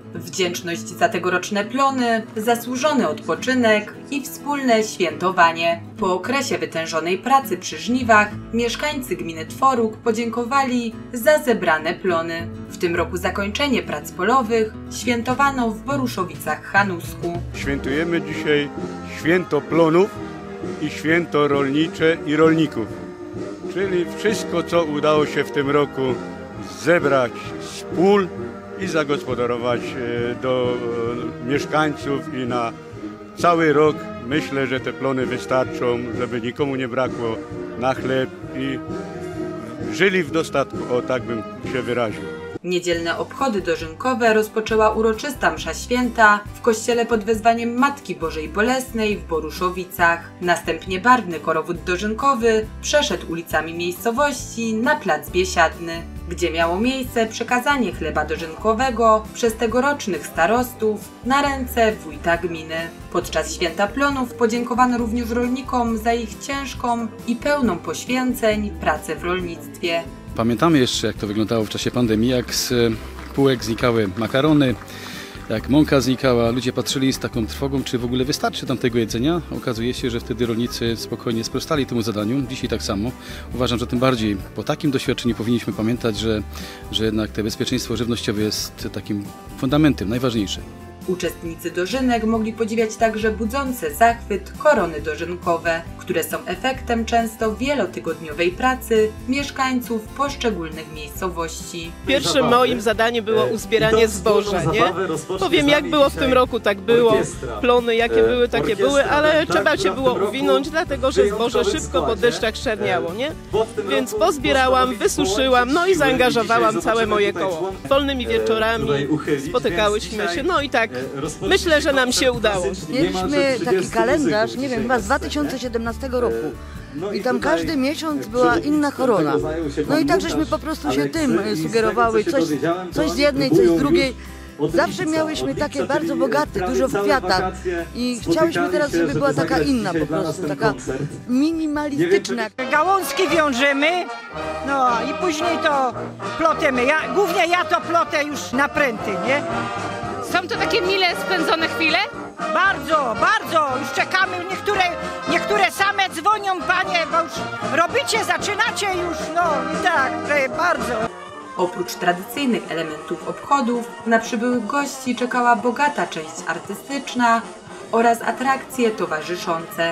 Wdzięczność za tegoroczne plony, zasłużony odpoczynek i wspólne świętowanie. Po okresie wytężonej pracy przy żniwach mieszkańcy gminy Tworuk podziękowali za zebrane plony. W tym roku zakończenie prac polowych świętowano w Boruszowicach-Hanusku. Świętujemy dzisiaj święto plonów i święto rolnicze i rolników, czyli wszystko, co udało się w tym roku zebrać z pól i zagospodarować do mieszkańców i na cały rok. Myślę, że te plony wystarczą, żeby nikomu nie brakło na chleb i żyli w dostatku, o tak bym się wyraził. Niedzielne obchody dożynkowe rozpoczęła uroczysta msza święta w kościele pod wezwaniem Matki Bożej Bolesnej w Boruszowicach. Następnie barwny korowód dożynkowy przeszedł ulicami miejscowości na plac Biesiadny, gdzie miało miejsce przekazanie chleba dożynkowego przez tegorocznych starostów na ręce wójta gminy. Podczas święta plonów podziękowano również rolnikom za ich ciężką i pełną poświęceń pracę w rolnictwie. Pamiętamy jeszcze, jak to wyglądało w czasie pandemii, jak z półek znikały makarony, jak mąka znikała. Ludzie patrzyli z taką trwogą, czy w ogóle wystarczy tam tego jedzenia. Okazuje się, że wtedy rolnicy spokojnie sprostali temu zadaniu. Dzisiaj tak samo. Uważam, że tym bardziej po takim doświadczeniu powinniśmy pamiętać, że jednak to bezpieczeństwo żywnościowe jest takim fundamentem, najważniejszym. Uczestnicy dożynek mogli podziwiać także budzące zachwyt korony dożynkowe, które są efektem często wielotygodniowej pracy mieszkańców poszczególnych miejscowości. Pierwszym moim zadaniem było uzbieranie zboża, nie? Powiem, jak było w tym roku, tak było. Plony jakie były, takie były, ale trzeba się było uwinąć, dlatego że zboże szybko po deszczach szczerniało, nie? Więc pozbierałam, wysuszyłam, no i zaangażowałam całe moje koło. Wolnymi wieczorami spotykałyśmy się, no i tak myślę, że nam się udało. Mieliśmy taki kalendarz, nie wiem, chyba z 2017 roku. I tam każdy miesiąc była inna korona. No i tak żeśmy po prostu się tym sugerowały, coś z jednej, coś z drugiej. Zawsze miałyśmy takie bardzo bogate, dużo w kwiatach i chciałyśmy teraz, żeby była taka inna po prostu, taka minimalistyczna. Gałązki wiążemy, no i później to plotemy. Głównie ja to plotę już na pręty, nie? Są to takie mile spędzone chwile? Bardzo, bardzo. Już czekamy. Niektóre same dzwonią, panie, bo już robicie, zaczynacie już, no i tak, bardzo. Oprócz tradycyjnych elementów obchodów, na przybyłych gości czekała bogata część artystyczna oraz atrakcje towarzyszące.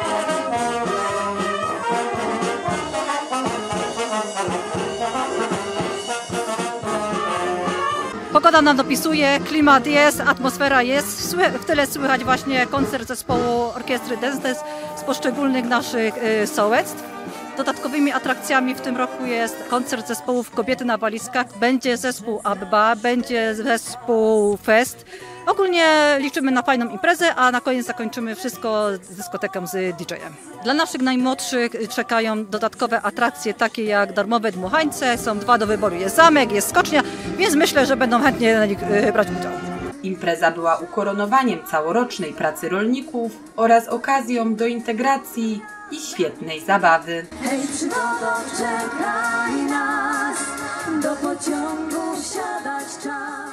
Pogoda nam dopisuje, klimat jest, atmosfera jest. W tyle słychać właśnie koncert zespołu orkiestry Dance z poszczególnych naszych sołectw. Dodatkowymi atrakcjami w tym roku jest koncert zespołów Kobiety na walizkach, będzie zespół Abba, będzie zespół Fest. Ogólnie liczymy na fajną imprezę, a na koniec zakończymy wszystko z dyskoteką z DJ-em. Dla naszych najmłodszych czekają dodatkowe atrakcje takie jak darmowe dmuchańce, są 2 do wyboru, jest zamek, jest skocznia, więc myślę, że będą chętnie na nich brać udział. Impreza była ukoronowaniem całorocznej pracy rolników oraz okazją do integracji i świetnej zabawy. Hej, przygodo, czekaj nas, do pociągu wsiadać czas.